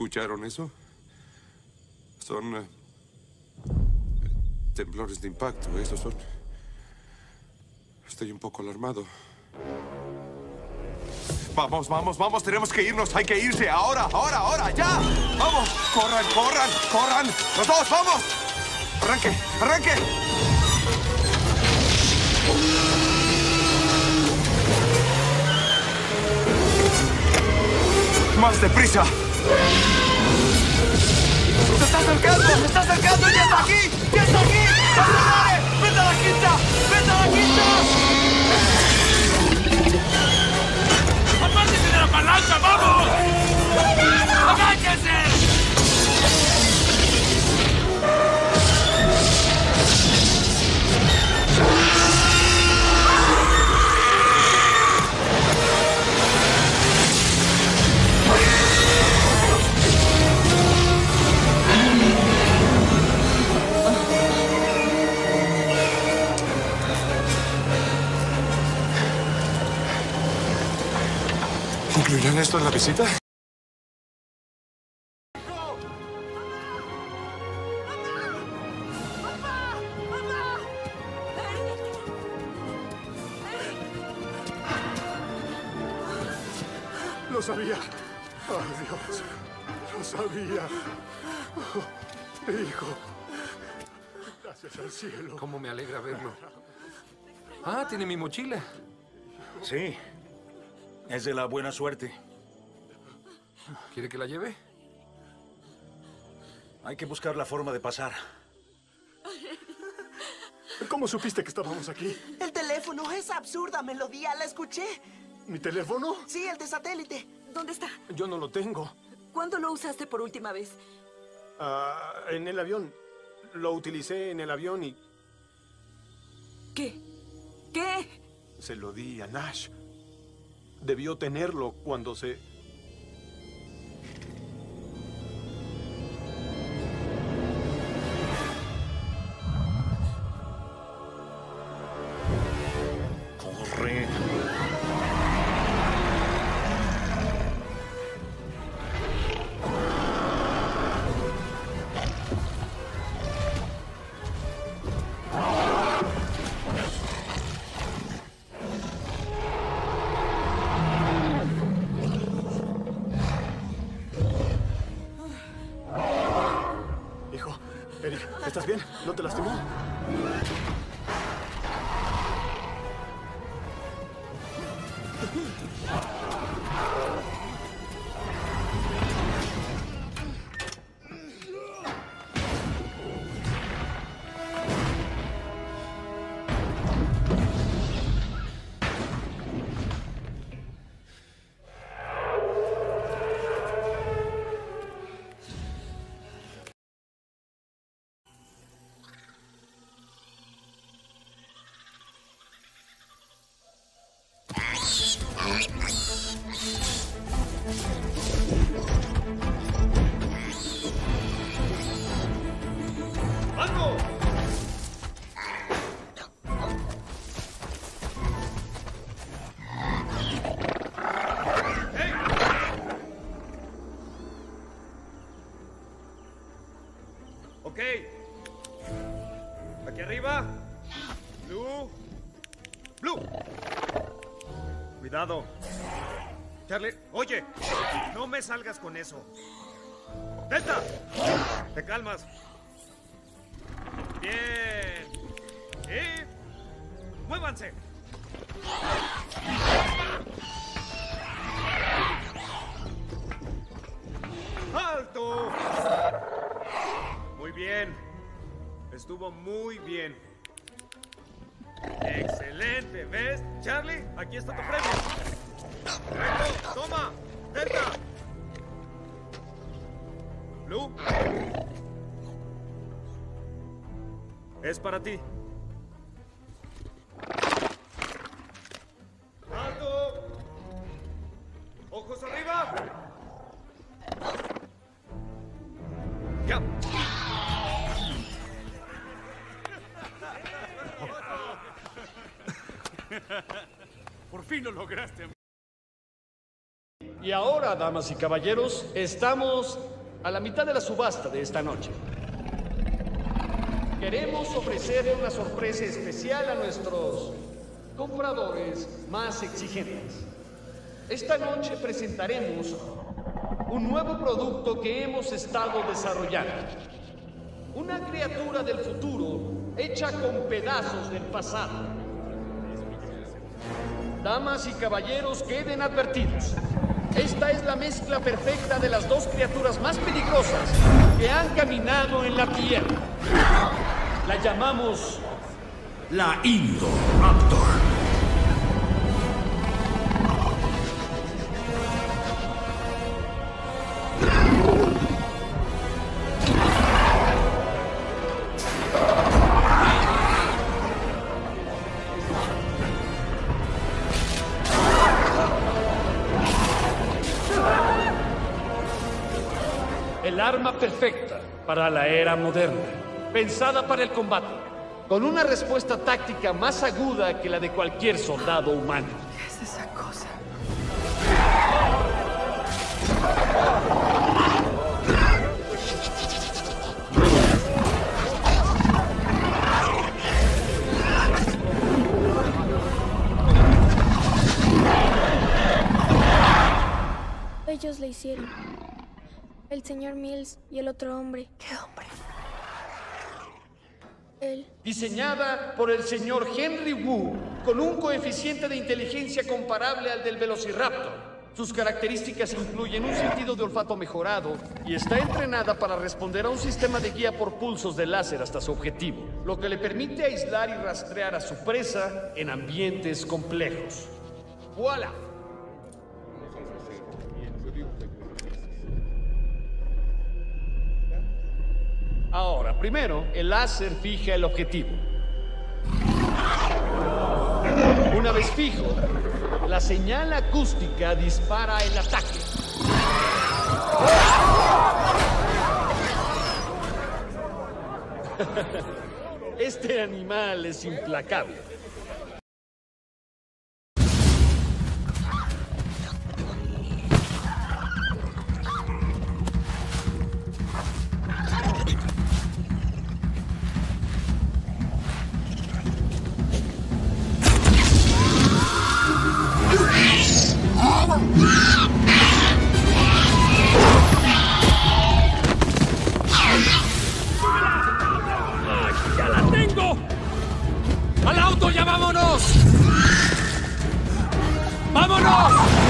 ¿Escucharon eso? Son temblores de impacto. Esos son... Estoy un poco alarmado. Vamos, vamos, vamos. Tenemos que irnos. Hay que irse. Ahora, ahora, ahora. ¡Ya! ¡Vamos! ¡Corran, corran, corran! ¡Los dos, vamos! ¡Arranque, arranque! ¡Más deprisa! ¡Se está acercando! ¡Se está acercando! ¡Ya está aquí! ¡Ya está aquí! ¡Acelere! ¡Vete a la quinta! ¡Vete a la quinta! ¡Apártese de la palanca! ¡Vamos! ¡Agáchense! ¿Incluirán esto en la visita? Lo sabía. Oh, Dios. Lo sabía. Oh, hijo. Gracias al cielo. Cómo me alegra verlo. Ah, tiene mi mochila. Sí. Es de la buena suerte. ¿Quiere que la lleve? Hay que buscar la forma de pasar. ¿Cómo supiste que estábamos aquí? El teléfono, esa absurda melodía, la escuché. ¿Mi teléfono? Sí, el de satélite. ¿Dónde está? Yo no lo tengo. ¿Cuándo lo usaste por última vez? En el avión. Lo utilicé en el avión y ¿Qué? ¿Qué? se lo di a Nash. Debió tenerlo cuando se... Corre. Hijo, Eric, ¿estás bien? ¿No te lastimó? Ok. Aquí arriba. Blue. Blue. Cuidado. Charlie, oye, no me salgas con eso. Delta. Te calmas. Bien. Y... muévanse. ¡Alto! Muy bien. Estuvo muy bien. Excelente. ¿Ves? Charlie, aquí está tu premio. Correcto. Toma. Delta. Blue. Es para ti. ¡Alto! ¡Ojos arriba! ¡Ya! Por fin lo lograste. Y ahora, damas y caballeros, estamos a la mitad de la subasta de esta noche. Queremos ofrecerle una sorpresa especial a nuestros compradores más exigentes. Esta noche presentaremos un nuevo producto que hemos estado desarrollando. Una criatura del futuro hecha con pedazos del pasado. Damas y caballeros, queden advertidos. Esta es la mezcla perfecta de las dos criaturas más peligrosas que han caminado en la Tierra. La llamamos la Indoraptor. El arma perfecta para la era moderna, pensada para el combate, con una respuesta táctica más aguda que la de cualquier soldado humano. ¿Qué es esa cosa? Ellos le hicieron. El señor Mills y el otro hombre. ¿Qué hombre? Él. Diseñada por el señor Henry Wu, con un coeficiente de inteligencia comparable al del Velociraptor. Sus características incluyen un sentido de olfato mejorado y está entrenada para responder a un sistema de guía por pulsos de láser hasta su objetivo, lo que le permite aislar y rastrear a su presa en ambientes complejos. ¡Voilà! Ahora, primero, el láser fija el objetivo. Una vez fijo, la señal acústica dispara el ataque. Este animal es implacable. ¡Ya la tengo! ¡Al auto, ya vámonos! ¡Vámonos!